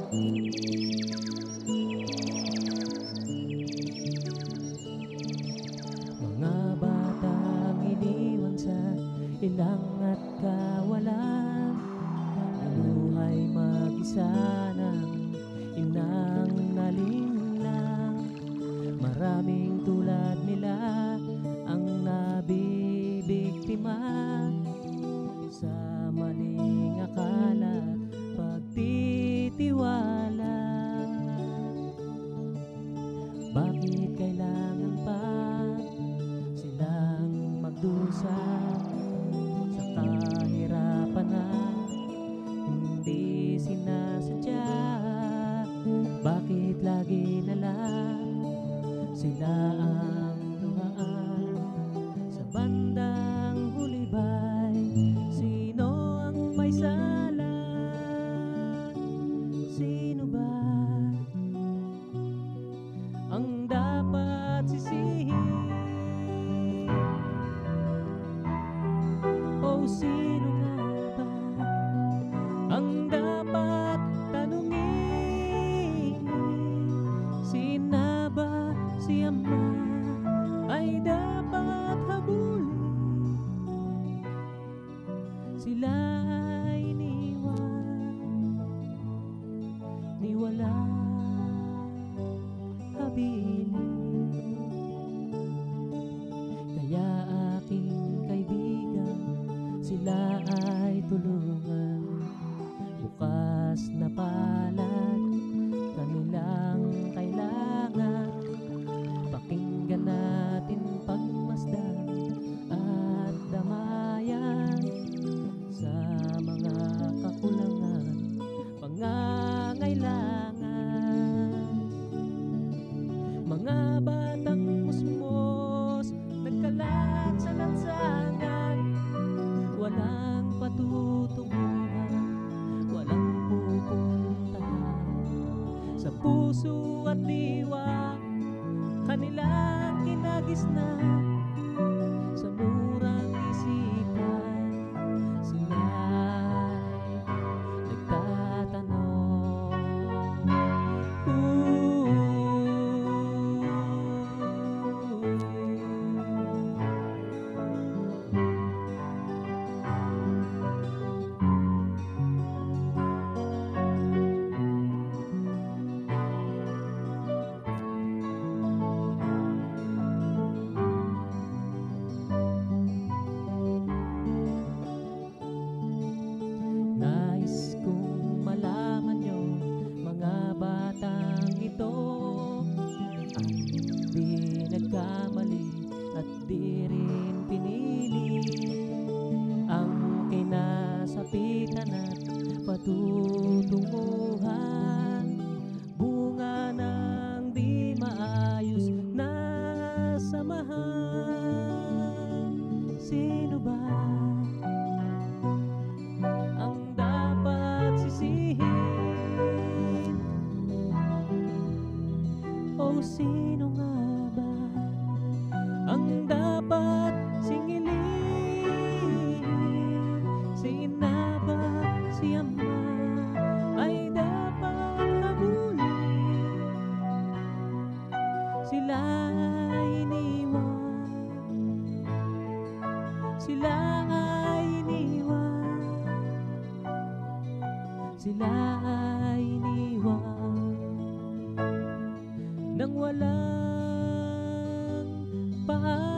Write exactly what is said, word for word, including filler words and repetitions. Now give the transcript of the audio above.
Mga batang iniwan sa ilang at kawalan, nabuhay mag-isa ng inang nalinlang. Maraming tulad nila ang nabibiktima sa maling akala at pagtitiwala. Bakit kailangan pa silang magdusa sa kahirapan na hindi sinasadya? Bakit lagi na lang sila ang luhaan? Sa bandang huli ba'y sino ang may sala? Sino ba ang dapat sisihin? O sino nga ba ang dapat tanungin? Si Ina ba, si Ama ay dapat habulin? Sila ay iniwan ni walang habilin. Kaya aking kaibigan, sila ay tulungan. Bukas na palad kanilang kailangan. Pakinggan natin pagmasdan at damayan sa mga kakulangan, pangangailangan. Mga batang musmos nagkalat sa lansangan, walang patutunguhan, walang pupuntahan. Sa puso at diwa kanilang kinagisnan, sa murang isipan sila'y nagtatanong. Nais kong malaman nyo, mga batang ito, ang hindi nagkamali at di rin pinili ang kinasapitan at patutunguhan. Bunga ng di maayos na samahan. Sino ba ang dapat sisihin? O sino nga ba ang dapat singilin? Si Ina ba, si Ama ay dapat habulin? Sila ay iniwan, sila ay iniwan, sila ay iniwan nang walang paa.